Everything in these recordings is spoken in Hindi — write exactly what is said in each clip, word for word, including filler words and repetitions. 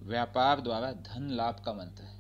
व्यापार द्वारा धन लाभ का मंत्र है।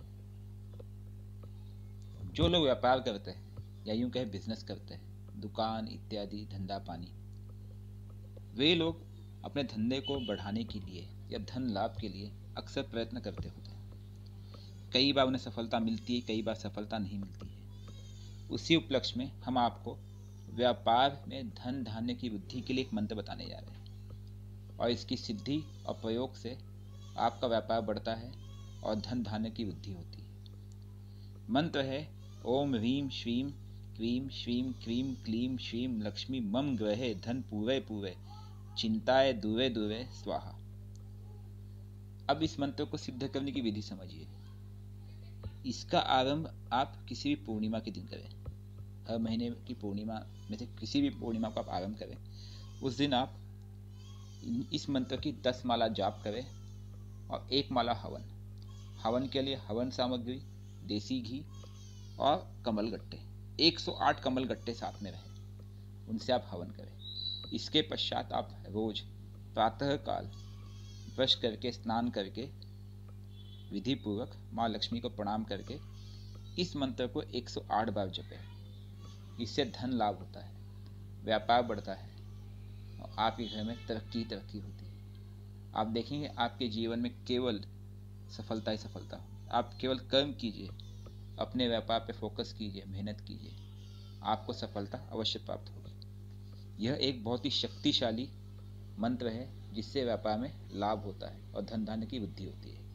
जो लोग व्यापार करते हैं या यूं कहे बिजनेस करते हैं, दुकान इत्यादि धंधा पानी, वे लोग अपने धंधे को बढ़ाने के लिए या धन लाभ के लिए अक्सर प्रयत्न करते होते हैं। कई बार उन्हें सफलता मिलती है, कई बार सफलता नहीं मिलती है। उसी उपलक्ष्य में हम आपको व्यापार में धन धान्य की वृद्धि के लिए एक मंत्र बताने जा रहे हैं, और इसकी सिद्धि और प्रयोग से आपका व्यापार बढ़ता है और धन धान्य की वृद्धि होती है। मंत्र है ओम ह्रीम श्रीम क्रीम श्रीम क्रीम क्लीम श्रीम लक्ष्मी मम ग्रहे धन पूरे पूरे चिंताए दूरे दूरे स्वाहा। अब इस मंत्र को सिद्ध करने की विधि समझिए। इसका आरंभ आप किसी भी पूर्णिमा के दिन करें। हर महीने की पूर्णिमा में से किसी भी पूर्णिमा को आप आरंभ करें। उस दिन आप इस मंत्र की दस माला जाप करें और एक माला हवन। हवन के लिए हवन सामग्री, देसी घी और कमल गट्टे, एक सौ आठ कमल गट्टे साथ में रहे, उनसे आप हवन करें। इसके पश्चात आप रोज प्रातः काल ब्रश करके स्नान करके विधि पूर्वक माँ लक्ष्मी को प्रणाम करके इस मंत्र को एक सौ आठ बार जपें। इससे धन लाभ होता है, व्यापार बढ़ता है और आपके घर में तरक्की तरक्की होती है। आप देखेंगे आपके जीवन में केवल सफलता ही सफलता हो। आप केवल कर्म कीजिए, अपने व्यापार पे फोकस कीजिए, मेहनत कीजिए, आपको सफलता अवश्य प्राप्त होगी। यह एक बहुत ही शक्तिशाली मंत्र है जिससे व्यापार में लाभ होता है और धन धान्य की वृद्धि होती है।